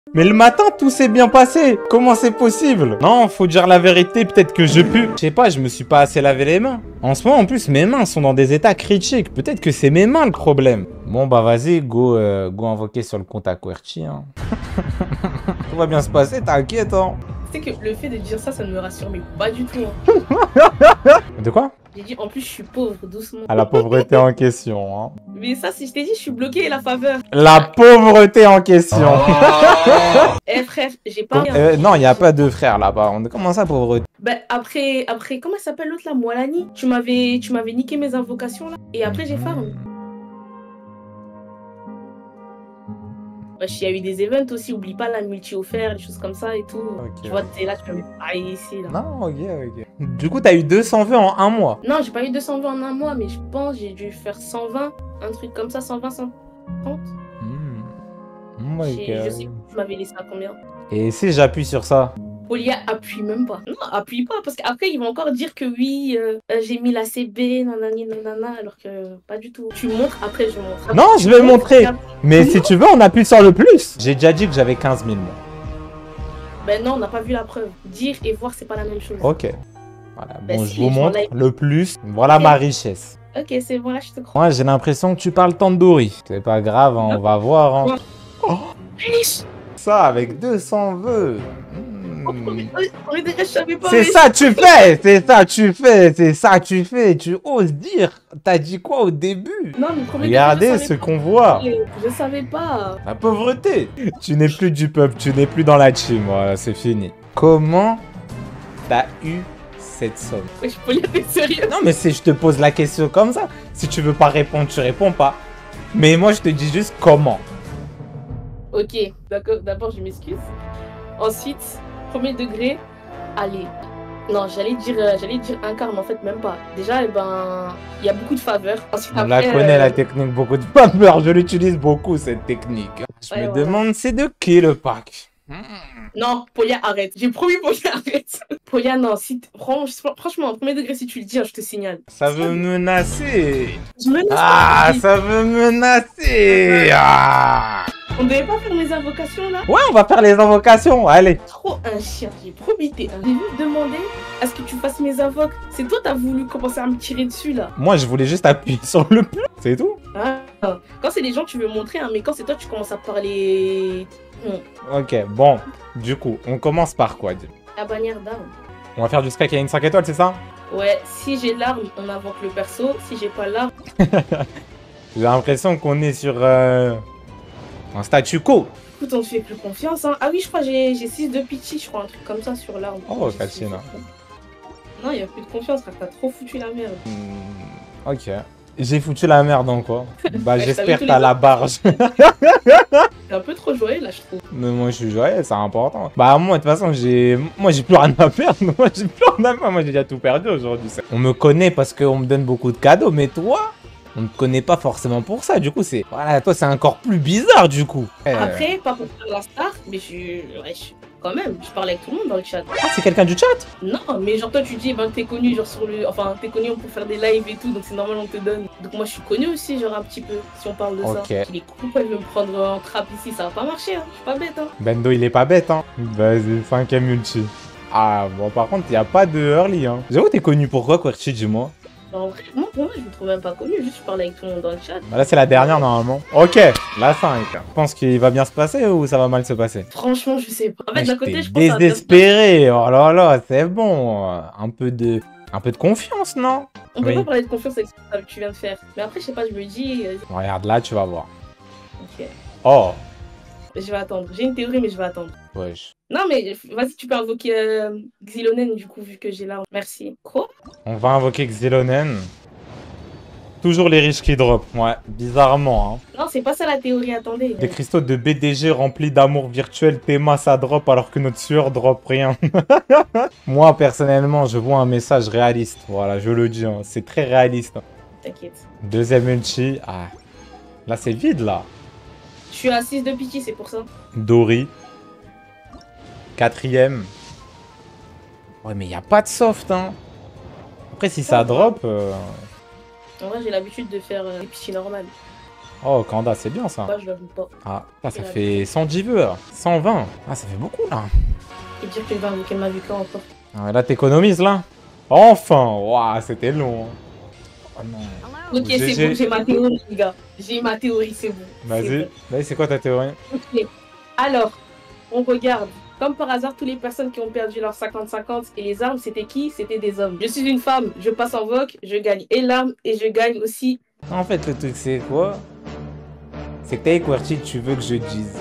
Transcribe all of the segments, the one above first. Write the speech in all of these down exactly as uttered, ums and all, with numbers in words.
Mais le matin, tout s'est bien passé. Comment c'est possible? Non, faut dire la vérité, peut-être que je pue. Je sais pas, je me suis pas assez lavé les mains. En ce moment, en plus, mes mains sont dans des états critiques. Peut-être que c'est mes mains le problème. Bon, bah vas-y, go, euh, go invoquer sur le compte à QWERTY. Hein. Tout va bien se passer, t'inquiète. Hein. Tu sais que le fait de dire ça, ça ne me rassure mais pas du tout. Hein. De quoi? J'ai dit, en plus, je suis pauvre, doucement. À la pauvreté en question. Hein. Mais ça, si je t'ai dit, je suis bloqué, la faveur. La pauvreté en question. Eh frère, j'ai pas rien. Euh, non, il n'y a pas de frère là-bas. Comment ça, pauvreté? Ben, après, après, comment elle s'appelle l'autre là, Moalani? Tu m'avais, tu m'avais niqué mes invocations là. Et après, j'ai farm. Il y a eu des events aussi, oublie pas la multi-offert, des choses comme ça et tout. Okay. Tu vois, t'es là, tu peux me parler ici. Là. Non, ok, ok. Du coup, t'as eu deux cents vœux en un mois? Non, j'ai pas eu deux cents vœux en un mois, mais je pense j'ai dû faire cent vingt, un truc comme ça, cent vingt, cent trente. Mmh. Oh okay. Je sais que tu m'avais laissé à combien. Et si j'appuie sur ça? Polia appuie même pas. Non, appuie pas, parce qu'après, ils vont encore dire que oui, euh, j'ai mis la C B, nanani, nanana, alors que pas du tout. Tu montres, après je montre. Après, non, je vais montrer. Mais non. Si tu veux, on appuie sur le plus. J'ai déjà dit que j'avais quinze mille mois. Ben non, on n'a pas vu la preuve. Dire et voir, c'est pas la même chose. Ok. Voilà, bon, ben, je si, vous montre le plus. Voilà okay. Ma richesse. Ok, c'est bon, là, je te crois. Moi, j'ai l'impression que tu parles tandoori. C'est pas grave, hein, on va voir. Hein. Oh. Ça, avec deux cents vœux. C'est ça tu fais, c'est ça tu fais, c'est ça tu fais, tu oses dire. T'as dit quoi au début? Non, mais regardez ce qu'on voit. Je savais pas. La pauvreté. Tu n'es plus du peuple, tu n'es plus dans la team, voilà, c'est fini. Comment t'as eu cette somme? Je peux y aller sérieux? Non mais si je te pose la question comme ça, si tu veux pas répondre, tu réponds pas. Mais moi je te dis juste comment. Ok, d'accord, d'abord je m'excuse. Ensuite, premier degré, allez. Non, j'allais dire, euh, j'allais dire un quart, mais en fait même pas. Déjà, eh ben, il y a beaucoup de faveurs. Ensuite, On après, la connaît euh... la technique, beaucoup de faveurs. Je l'utilise beaucoup cette technique. Je ouais, me voilà. demande c'est de qui le pack. Mmh. Non, Polia, arrête. J'ai promis, Polia, arrête. Polia, non, si franchement, premier degré, si tu le dis, hein, je te signale. Ça veut menacer. Je menace ah, ça veut menacer. Ah. On devait pas faire les invocations là? Ouais, on va faire les invocations, allez. Trop un chien, j'ai probité. J'ai juste demandé à ce que tu fasses mes invoques. C'est toi t'as voulu commencer à me tirer dessus là. Moi je voulais juste appuyer sur le plus, c'est tout. Ah, quand c'est les gens tu veux montrer, hein, mais quand c'est toi tu commences à parler... Hmm. Ok, bon, du coup, on commence par quoi? La bannière d'armes. On va faire du Sky qui a une cinq étoiles, c'est ça? Ouais, si j'ai l'arme, on invoque le perso. Si j'ai pas l'arme... J'ai l'impression qu'on est sur... Euh... un statu quo. Écoute, on te fait plus confiance. Hein. Ah oui, je crois que j'ai six de pitié, je crois, un truc comme ça sur l'arme. Oh, Katina. Non, il n'y a plus de confiance, frère, t'as trop foutu la merde. Mmh, ok. J'ai foutu la merde en quoi? Bah, j'espère que t'as la barge. T'es un peu trop joyeux là, je trouve. Mais moi, je suis joyeux, c'est important. Bah, moi, de toute façon, j'ai. Moi, j'ai plus rien à perdre. Moi, j'ai plus rien à perdre. Moi, j'ai déjà tout perdu aujourd'hui. On me connaît parce qu'on me donne beaucoup de cadeaux, mais toi? On ne te connaît pas forcément pour ça, du coup, c'est... Voilà, toi, c'est encore plus bizarre, du coup. Après, pas pour faire la star, mais je suis... Ouais, je... Quand même, je parle avec tout le monde dans le chat. Ah, c'est quelqu'un du chat? Non, mais genre, toi, tu dis, ben, t'es connu, genre, sur le... Enfin, t'es connu pour faire des lives et tout, donc c'est normal, on te donne. Donc moi, je suis connu aussi, genre, un petit peu, si on parle de okay. ça. Il est cool, il veut me prendre en trap ici, ça va pas marcher, hein. Je suis pas bête, hein. Bendo, il est pas bête, hein. Vas-y, cinquième ulti. Ah, bon, par contre, il n'y a pas de early, hein. J'avoue, t'es connu pourquoi, QWERTY, dis-moi? En vrai, moi, pour moi, je me trouve même pas connu, juste je parle avec tout le monde dans le chat. Bah là, c'est la dernière, normalement. Ok, la cinq. Tu penses qu'il va bien se passer ou ça va mal se passer? Franchement, je sais pas. En fait, d'un côté, je pense désespéré. Oh là là, c'est bon. Un peu de... Un peu de confiance, non? On peut oui. pas parler de confiance avec ce que tu viens de faire. Mais après, je sais pas, je me dis... Regarde, là, tu vas voir. Ok. Oh. Je vais attendre. J'ai une théorie, mais je vais attendre. Wesh. Non, mais vas-y, tu peux invoquer euh, Xilonen, du coup, vu que j'ai l'arme. Merci. Quoi? On va invoquer Xilonen. Toujours les riches qui drop. Ouais, bizarrement. Hein. Non, c'est pas ça la théorie, attendez. Des cristaux de B D G remplis d'amour virtuel. Théma, ça drop alors que notre sueur drop rien. Moi, personnellement, je vois un message réaliste. Voilà, je le dis. Hein. C'est très réaliste. T'inquiète. Deuxième ulti. Ah. Là, c'est vide, là. Je suis à six de pitié, c'est pour ça. Dori. Quatrième. Ouais, mais il n'y a pas de soft, hein. Après, si ça drop... Euh... En vrai, j'ai l'habitude de faire euh, des pitiés normales. Oh, Kanda, c'est bien ça. Moi, je l'avoue pas. Ah, là, ça Et fait cent dix vœux, là. cent vingt. Ah, ça fait beaucoup, là. Et dire qu'elle va invoquer ma vie quand encore. Ah, ouais, là, t'économises, là. Enfin. Waouh, c'était long. Oh non. Ok, G G. c'est bon, j'ai ma théorie, les gars. J'ai ma théorie, c'est bon. Vas-y. Vas-y, c'est quoi ta théorie? Ok. Alors, on regarde. Comme par hasard, toutes les personnes qui ont perdu leur cinquante cinquante et les armes, c'était qui? C'était des hommes. Je suis une femme, je passe en vogue, je gagne et l'arme et je gagne aussi. En fait, le truc, c'est quoi? C'est que t'es QWERTY, tu veux que je dise.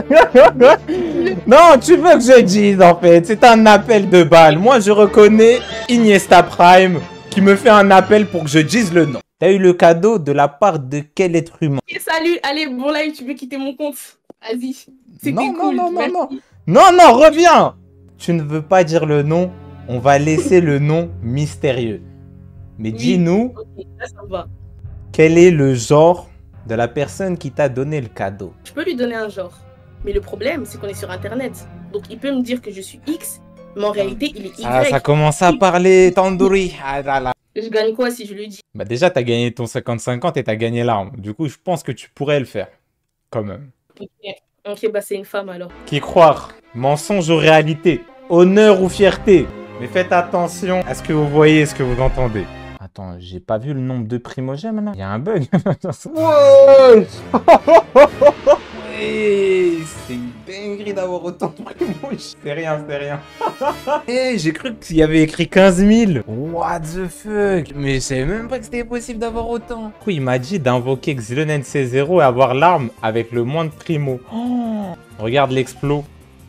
Non, tu veux que je dise, en fait. C'est un appel de balle. Moi, je reconnais Iniesta Prime qui me fait un appel pour que je dise le nom. T'as eu le cadeau de la part de quel être humain? Et salut, allez, bon live, tu veux quitter mon compte? Vas-y. C'était Non, cool. non, non, merci. non, non. Non, non, reviens. Tu ne veux pas dire le nom. On va laisser le nom mystérieux. Mais Oui. dis-nous, Ok, là, ça va. quel est le genre de la personne qui t'a donné le cadeau? Je peux lui donner un genre. Mais le problème, c'est qu'on est sur Internet. Donc, il peut me dire que je suis X, mais en réalité, il est Y. Ah, ça commence à parler tandoori. Ah là là. Je gagne quoi si je lui dis? Bah déjà, t'as gagné ton cinquante cinquante et t'as gagné l'arme. Du coup, je pense que tu pourrais le faire. Quand même. Ok, ok, bah c'est une femme alors. Qui croire? Mensonge ou réalité? Honneur ou fierté? Mais faites attention à ce que vous voyez, ce que vous entendez. Attends, j'ai pas vu le nombre de primogèmes là. Il y a un bug. Ouais. Ouais, c'est une dinguerie d'avoir autant de primogèmes. C'est rien, c'est rien. Hey, j'ai cru qu'il y avait écrit quinze mille. What the fuck? Mais je savais même pas que c'était possible d'avoir autant. Du coup, il m'a dit d'invoquer Xilonen C zéro et avoir l'arme avec le moins de primo. Oh, regarde l'explo.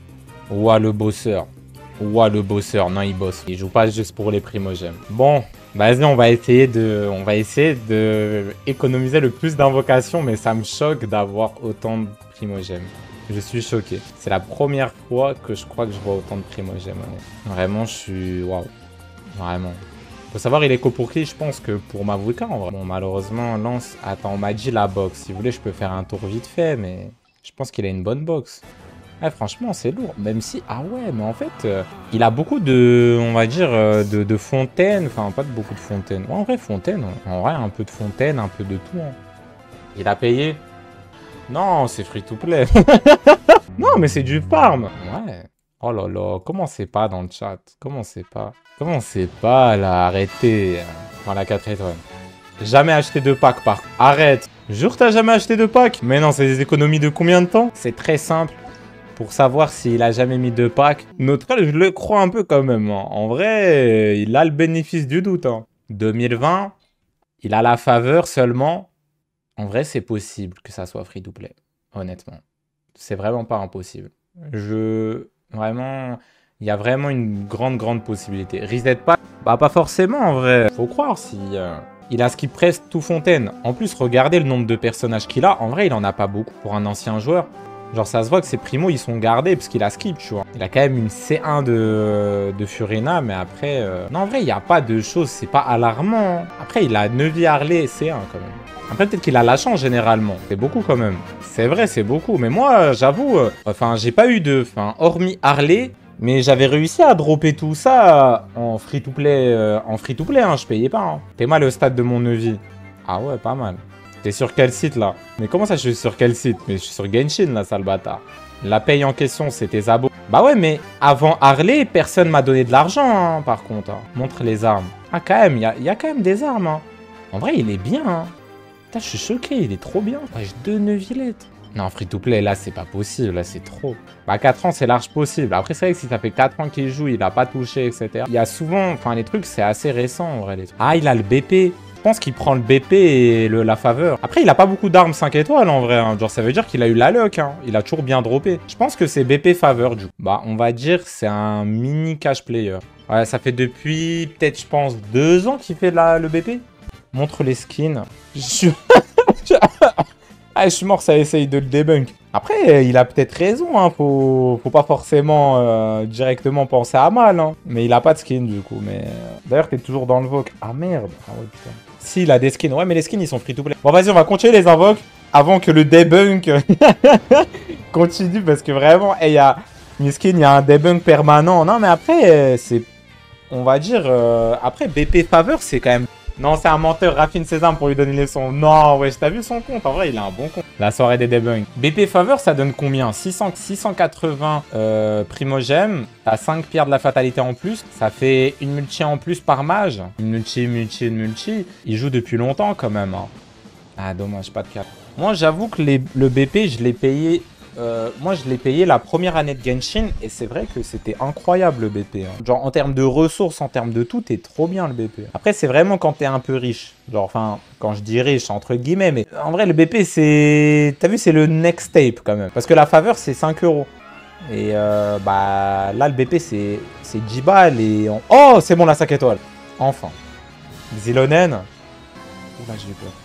Ouah, le bosseur. Ouah, le bosseur. Non, il bosse. Il joue pas juste pour les primogèmes. Bon, vas-y, on va essayer de, on va essayer de économiser le plus d'invocations, mais ça me choque d'avoir autant de primogèmes. Je suis choqué. C'est la première fois que je crois que je vois autant de primogèmes. Vraiment, je suis... Waouh. Vraiment. Faut savoir, il est co pour qui? Je pense que pour Mavuka, en vrai. Bon, malheureusement, Lance... Attends, on m'a dit la box. Si vous voulez, je peux faire un tour vite fait, mais... Je pense qu'il a une bonne box. Ouais, franchement, c'est lourd. Même si... Ah ouais, mais en fait, euh, il a beaucoup de... On va dire, euh, de, de fontaines. Enfin, pas de beaucoup de fontaines. Ouais, en vrai, fontaine. En vrai, un peu de fontaine, un peu de tout. Hein. Il a payé. Non, c'est free to play. Non, mais c'est du farm. Ouais. Oh là là, comment c'est pas dans le chat? Comment c'est pas? Comment c'est pas là? Arrêtez. Dans la quatre étoiles. Jamais acheté de pack par... Arrête. Jure, t'as jamais acheté de pack? Mais non, c'est des économies de combien de temps? C'est très simple. Pour savoir s'il a jamais mis de pack. Neutral, je le crois un peu quand même. Hein. En vrai, il a le bénéfice du doute. Hein. deux mille vingt, il a la faveur seulement. En vrai, c'est possible que ça soit free to play. Honnêtement. C'est vraiment pas impossible. Je... Vraiment... Il y a vraiment une grande, grande possibilité. Reset pas? Bah, pas forcément, en vrai. Faut croire si... Euh... Il a skip presque tout fontaine. En plus, regardez le nombre de personnages qu'il a. En vrai, il en a pas beaucoup pour un ancien joueur. Genre, ça se voit que ses primos, ils sont gardés parce qu'il a skip, tu vois. Il a quand même une C un de, de Furina, mais après... Euh... Non, en vrai, il n'y a pas de choses, c'est pas alarmant. Après, il a Neuvy Harley C un, quand même. Après, peut-être qu'il a la chance, généralement. C'est beaucoup, quand même. C'est vrai, c'est beaucoup. Mais moi, j'avoue, euh... enfin, j'ai pas eu de... Enfin, hormis Harley... Mais j'avais réussi à dropper tout ça en free-to-play, euh, en free-to-play, hein, je payais pas. Hein. T'es mal au stade de mon Neuvy. Ah ouais, pas mal. T'es sur quel site, là? Mais comment ça, je suis sur quel site? Mais je suis sur Genshin, là, sale bâtard. La paye en question, c'est tes abos. Bah ouais, mais avant Harley, personne m'a donné de l'argent, hein, par contre. Hein. Montre les armes. Ah, quand même, il y a, y a quand même des armes. Hein. En vrai, il est bien. Hein. Putain, je suis choqué, il est trop bien. Ouais, j'ai deux Neuvillettes. Non, free-to-play, là, c'est pas possible. Là, c'est trop. Bah, quatre ans, c'est large possible. Après, c'est vrai que si ça fait quatre ans qu'il joue, il a pas touché, et cetera. Il y a souvent... Enfin, les trucs, c'est assez récent, en vrai. Les trucs. Ah, il a le B P. Je pense qu'il prend le B P et le, la faveur. Après, il a pas beaucoup d'armes cinq étoiles, en vrai. Hein. Genre, ça veut dire qu'il a eu la luck. Hein. Il a toujours bien droppé. Je pense que c'est B P faveur, du coup. Bah, on va dire c'est un mini cash player. Ouais, ça fait depuis, peut-être, je pense, deux ans qu'il fait la, le B P. Montre les skins. Je suis... Ah, je suis mort, ça essaye de le debunk. Après, il a peut-être raison, hein. Faut, faut pas forcément euh, directement penser à mal, hein. Mais il a pas de skin, du coup. Mais euh... D'ailleurs, t'es toujours dans le vogue. Ah, merde. Ah ouais, putain. Si, il a des skins. Ouais, mais les skins, ils sont free to play. Bon, vas-y, on va continuer les invoques avant que le debunk continue. Parce que vraiment, il y a une skin, il y a un debunk permanent. Non, mais après, c'est... On va dire... Euh... Après, B P faveur, c'est quand même... Non, c'est un menteur, raffine ses armes pour lui donner les sons. Non, ouais, t'as vu son compte? En vrai, il a un bon compte. La soirée des debunks. B P faveur, ça donne combien? six cents, six cent quatre-vingts euh, primogem. T'as cinq pierres de la fatalité en plus. Ça fait une multi en plus par mage. Une multi, multi, une multi. Il joue depuis longtemps quand même. Hein. Ah, dommage, pas de cap. Moi, j'avoue que les, le B P, je l'ai payé... Euh, moi, je l'ai payé la première année de Genshin et c'est vrai que c'était incroyable le B P. Hein. Genre, en termes de ressources, en termes de tout, t'es trop bien le B P. Après, c'est vraiment quand t'es un peu riche. Genre, enfin, quand je dis riche, entre guillemets, mais en vrai, le B P, c'est... T'as vu, c'est le next tape quand même. Parce que la faveur, c'est cinq euros. Et euh, bah, là, le B P, c'est dix balles et... On... Oh, c'est bon, la cinq étoiles. Enfin. Xilonen. Oula, j'ai eu peur.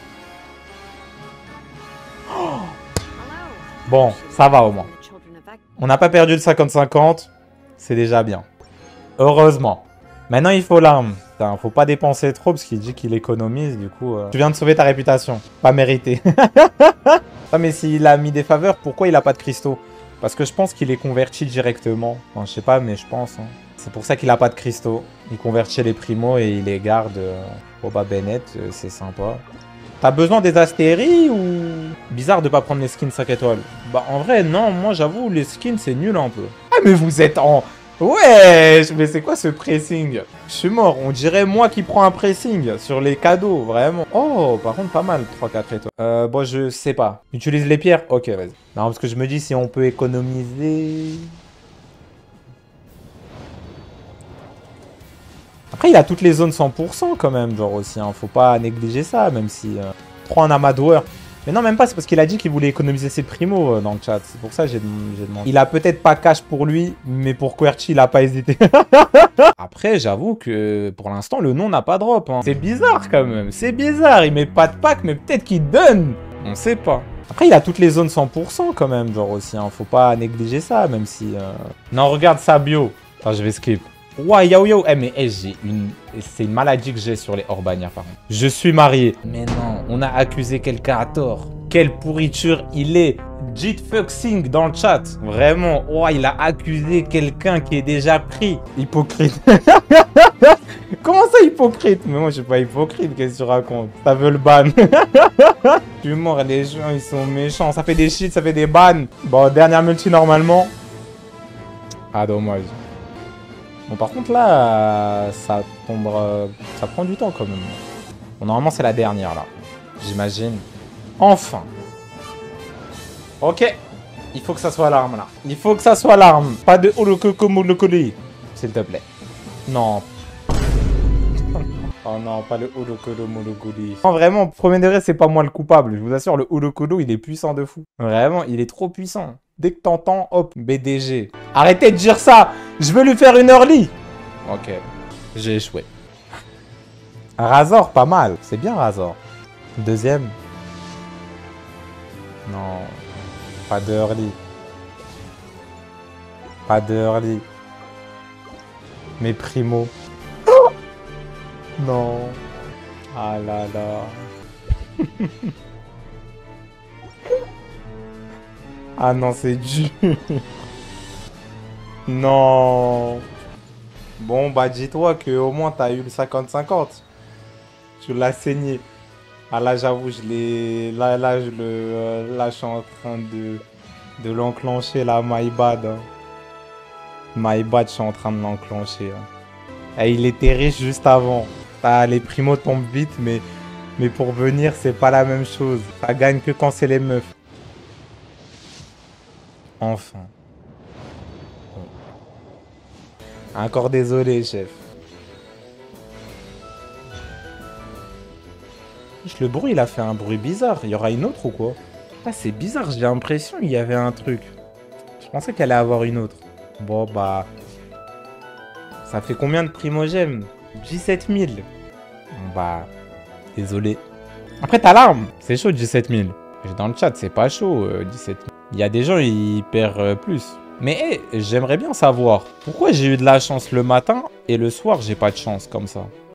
Bon, ça va au moins. On n'a pas perdu le cinquante cinquante. C'est déjà bien. Heureusement. Maintenant, il faut l'arme. Faut pas dépenser trop parce qu'il dit qu'il économise. Du coup, euh... tu viens de sauver ta réputation. Pas mérité. Ah, mais s'il a mis des faveurs, pourquoi il a pas de cristaux? Parce que je pense qu'il est converti directement. Enfin, je sais pas, mais je pense. Hein. C'est pour ça qu'il a pas de cristaux. Il convertit les primos et il les garde. Euh... Boba Bennett, euh, c'est sympa. T'as besoin des astéries ou... Bizarre de pas prendre les skins cinq étoiles. Bah en vrai non, moi j'avoue les skins c'est nul un peu. Ah mais vous êtes en... Ouais, mais c'est quoi ce pressing? Je suis mort, on dirait moi qui prends un pressing sur les cadeaux, vraiment. Oh, par contre pas mal, trois quatre étoiles. Euh, bon je sais pas. Utilise les pierres? Ok, vas-y. Non parce que je me dis si on peut économiser... Après, il a toutes les zones cent pour cent quand même, genre aussi. Hein. Faut pas négliger ça, même si... Euh, trois en amadoueur. Mais non, même pas, c'est parce qu'il a dit qu'il voulait économiser ses primos euh, dans le chat. C'est pour ça que j'ai demandé. Il a peut-être pas cash pour lui, mais pour QWERTY, il a pas hésité. Après, j'avoue que pour l'instant, le nom n'a pas drop. Hein. C'est bizarre quand même. C'est bizarre. Il met pas de pack, mais peut-être qu'il donne. On sait pas. Après, il a toutes les zones cent pour cent quand même, genre aussi. Hein. Faut pas négliger ça, même si... Euh... Non, regarde sa bio. Attends, je vais skip. Ouah, yo yo, eh mais eh, j'ai une... C'est une maladie que j'ai sur les hors-bannières par contre. Je suis marié. Mais non, on a accusé quelqu'un à tort. Quelle pourriture il est. Jit Fuxing dans le chat. Vraiment, ouah, il a accusé quelqu'un qui est déjà pris. Hypocrite. Comment ça hypocrite? Mais moi je suis pas hypocrite, qu'est-ce que tu racontes? Ça veut le ban. Je suis mort, les gens ils sont méchants. Ça fait des shit, ça fait des bans. Bon, dernière multi normalement. Ah dommage. Bon par contre là, ça tombe, ça prend du temps quand même. Bon, normalement c'est la dernière là, j'imagine. Enfin. Ok, il faut que ça soit l'arme là. Il faut que ça soit l'arme. Pas de Olokokomolokoli, s'il te plaît. Non. Oh non, pas le Olokokomolokoli. Non vraiment, premier degré c'est pas moi le coupable. Je vous assure, le Olokolo il est puissant de fou. Vraiment, il est trop puissant. Dès que t'entends, hop, B D G. Arrêtez de dire ça. Je veux lui faire une early. Ok, j'ai échoué. Razor, pas mal. C'est bien Razor. Deuxième. Non. Pas de early. Pas de early. Mais primo. Oh non. Ah là là. Ah non, c'est dur. Non. Bon, bah dis-toi que au moins t'as eu le cinquante cinquante. Tu l'as saigné. Ah là, j'avoue, je l'ai... Là, là, je le... Euh, là, je suis en train de... De l'enclencher, là, my bad. Hein. My bad, je suis en train de l'enclencher. Hein. Et il était riche juste avant. Ah, les primos tombent vite, mais... Mais pour venir, c'est pas la même chose. Ça gagne que quand c'est les meufs. Enfin. Bon. Encore désolé, chef. Le bruit, il a fait un bruit bizarre. Il y aura une autre ou quoi? Ah, c'est bizarre, j'ai l'impression qu'il y avait un truc. Je pensais qu'elle allait avoir une autre. Bon, bah... Ça fait combien de primogèmes? dix-sept mille. Bah... Désolé. Après, t'as l'arme. C'est chaud, dix-sept mille. Dans le chat, c'est pas chaud, euh, dix-sept mille. Il y a des gens, ils perdent euh, plus. Mais hey, j'aimerais bien savoir pourquoi j'ai eu de la chance le matin et le soir, j'ai pas de chance comme ça.